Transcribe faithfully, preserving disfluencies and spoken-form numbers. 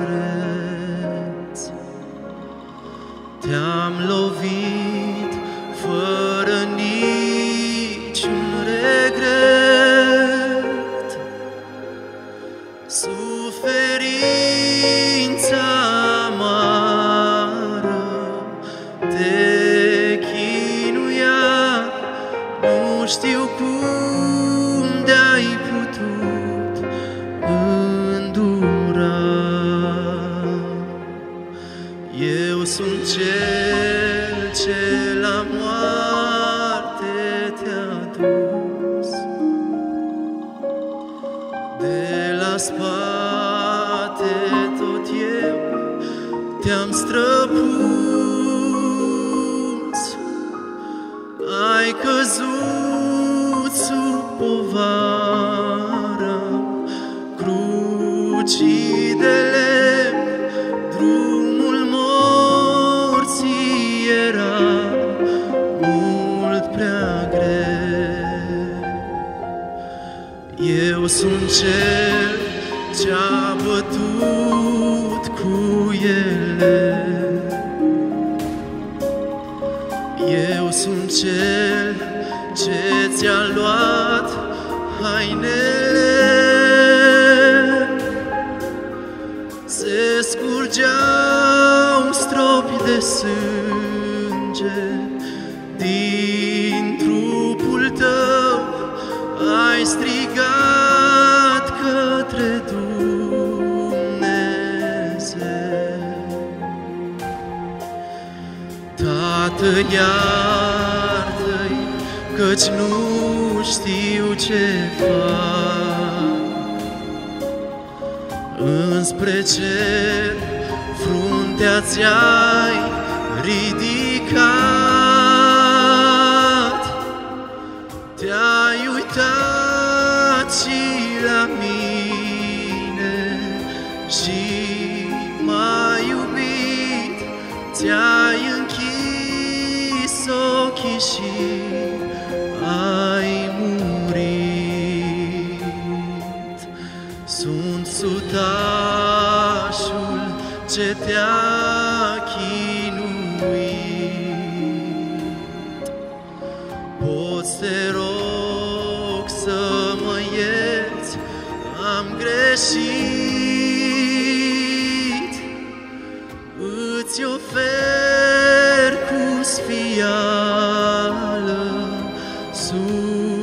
preț. Te-am lovit fără niciun regret, suferința amară te chinuia, nu știu cum de-ai putut îndura. Eu sunt cel ce la moarte te-a dus, de la spate tot eu te-am străpus. Ai căzut sub povara crucii de lemn, drumul morții era mult prea greu. Eu sunt cel ce-a bătut cu ele, eu sunt cel ce ți-a luat hainele. Se scurgeau stropi de sânge din trupul tău, ai strigat către Dumnezeu. Tată, iartă-i, căci nu știu ce fac. Înspre cer fruntea ți-ai ridicat, te-ai uitat și la mine și m-ai iubit, ți-ai închis ochii și ai murit. Sunt sutașul ce te-a chinuit. Poți, te rog, să mă ierți, am greșit. Îți ofer cu sfială